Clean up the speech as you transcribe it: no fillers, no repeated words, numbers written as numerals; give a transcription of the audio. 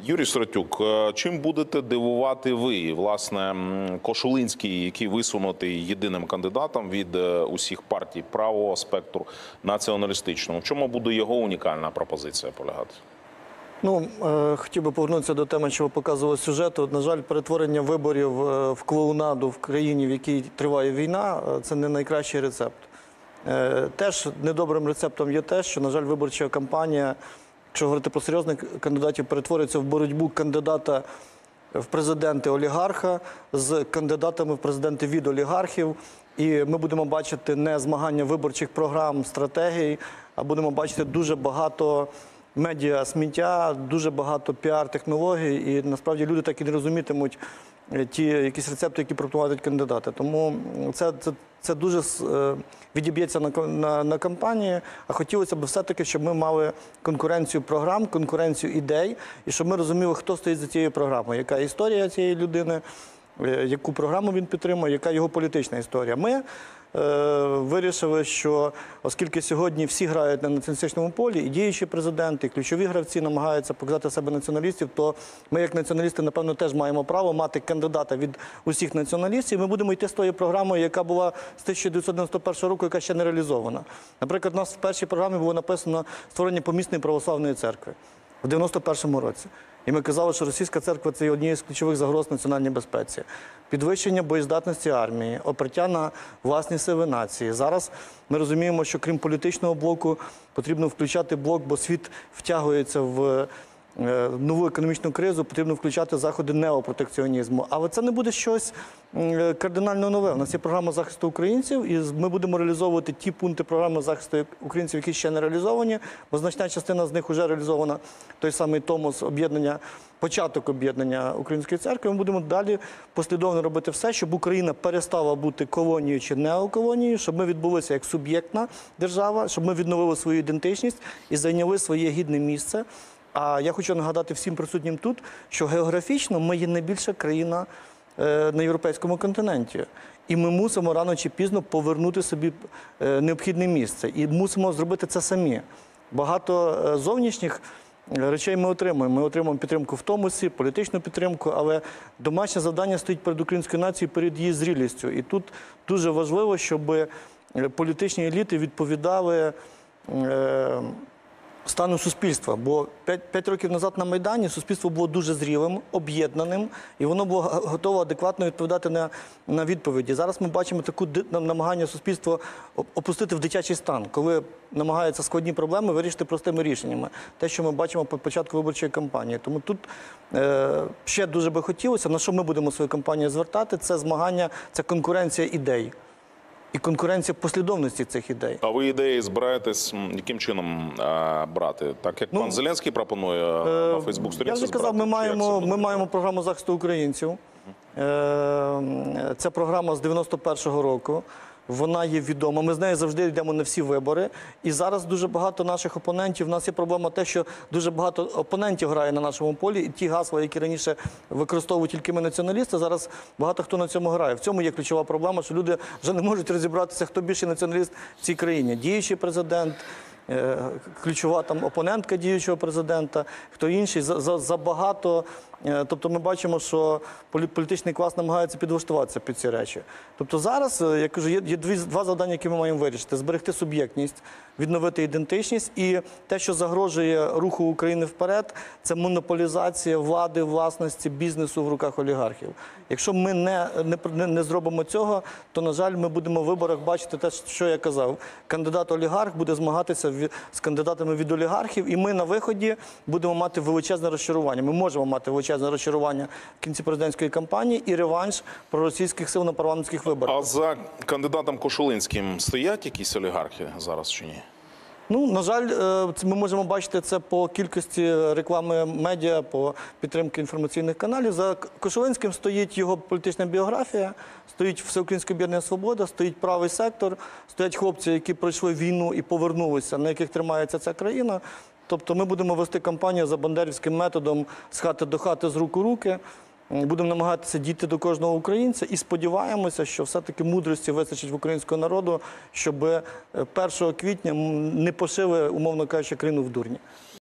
Юрій Сиротюк, чим будете дивувати ви, власне, Кошулинський, який висунутий єдиним кандидатом від усіх партій правого спектру націоналістичного? В чому буде його унікальна пропозиція полягати? Ну, хотів би повернутися до теми, що ви показували сюжету. На жаль, перетворення виборів в клоунаду в країні, в якій триває війна, це не найкращий рецепт. Теж недобрим рецептом є те, що, на жаль, виборча кампанія, якщо говорити про серйозних кандидатів, перетворюється в боротьбу кандидата в президенти олігарха з кандидатами в президенти від олігархів. І ми будемо бачити не змагання виборчих програм, стратегій, а будемо бачити дуже багато медіа-сміття, дуже багато піар-технологій. І насправді люди так і не розумітимуть ті якісь рецепти, які пропонують кандидати. Тому це дуже відіб'ється на кампанії, а хотілося б все-таки, щоб ми мали конкуренцію програм, конкуренцію ідей, і щоб ми розуміли, хто стоїть за цією програмою, яка історія цієї людини, яку програму він підтримує, яка його політична історія. Ми вирішили, що оскільки сьогодні всі грають на націоналістичному полі, і діючі президенти, і ключові гравці намагаються показати себе націоналістів, то ми, як націоналісти, напевно, теж маємо право мати кандидата від усіх націоналістів. Ми будемо йти з тою програмою, яка була з 1991 року, яка ще не реалізована. Наприклад, у нас в першій програмі було написано створення помісної православної церкви в 91-му році. І ми казали, що російська церква – це однією з ключових загроз національній безпеці. Підвищення боєздатності армії, опертя на власні сили нації. Зараз ми розуміємо, що крім політичного блоку, потрібно включати блок, бо світ втягується в нову економічну кризу, потрібно включати заходи неопротекціонізму. Але це не буде щось кардинально нове. У нас є програма захисту українців, і ми будемо реалізовувати ті пункти програми захисту українців, які ще не реалізовані, бо значна частина з них вже реалізована. Той самий Томос об'єднання, початок об'єднання Української церкви. Ми будемо далі послідовно робити все, щоб Україна перестала бути колонією чи неоколонією, щоб ми відбулися як суб'єктна держава, щоб ми відновили свою ідентичність і зайняли своє гідне місце. А я хочу нагадати всім присутнім тут, що географічно ми є найбільша країна на європейському континенті. І ми мусимо рано чи пізно повернути собі необхідне місце. І мусимо зробити це самі. Багато зовнішніх речей ми отримуємо. Ми отримуємо підтримку в Томосі, політичну підтримку, але домашнє завдання стоїть перед українською нацією, перед її зрілістю. І тут дуже важливо, щоб політичні еліти відповідали стану суспільства, бо 5 років назад на Майдані суспільство було дуже зрілим, об'єднаним, і воно було готове адекватно відповідати на відповіді. Зараз ми бачимо таку намагання суспільства опустити в дитячий стан, коли намагаються складні проблеми вирішити простими рішеннями. Те, що ми бачимо по початку виборчої кампанії. Тому тут ще дуже би хотілося, на що ми будемо свою кампанію звертати, це змагання, це конкуренція ідей. І конкуренція послідовності цих ідей. А ви ідеї збираєтесь яким чином брати? Так, як пан Зеленський пропонує на Фейсбук-сторінці? Я вже казав, ми маємо програму захисту українців. Це програма з 91-го року. Вона є відома. Ми з нею завжди йдемо на всі вибори. І зараз дуже багато наших опонентів. У нас є проблема те, що дуже багато опонентів грає на нашому полі. І ті гасла, які раніше використовують тільки ми націоналісти, зараз багато хто на цьому грає. В цьому є ключова проблема, що люди вже не можуть розібратися, хто більший націоналіст в цій країні. Діючий президент, ключова там опонентка діючого президента, хто інший, забагато. Тобто ми бачимо, що політичний клас намагається підлаштуватися під ці речі. Тобто зараз, я кажу, є два завдання, які ми маємо вирішити. Зберегти суб'єктність, відновити ідентичність. І те, що загрожує руху України вперед, це монополізація влади, власності, бізнесу в руках олігархів. Якщо ми не зробимо цього, то, на жаль, ми будемо в виборах бачити те, що я казав. Кандидат-олігарх буде змагатися з кандидатами від олігархів, і ми на виході будемо мати величезне розчарування. Ми можемо мати величезне розчарування в кінці президентської кампанії і реванш проросійських сил на парламентських виборах. А за кандидатом Кошулинським стоять якісь олігархи зараз чи ні? Ну, на жаль, ми можемо бачити це по кількості реклами медіа, по підтримці інформаційних каналів. За Кошулинським стоїть його політична біографія, стоїть Всеукраїнське об'єднання «Свобода», стоїть правий сектор, стоять хлопці, які пройшли війну і повернулися, на яких тримається ця країна. Тобто ми будемо вести кампанію за бандерівським методом з хати до хати, з рук у руки. Будемо намагатися дійти до кожного українця і сподіваємося, що все-таки мудрості вистачить в українського народу, щоб 1 квітня не пошили, умовно кажучи, країну в дурні.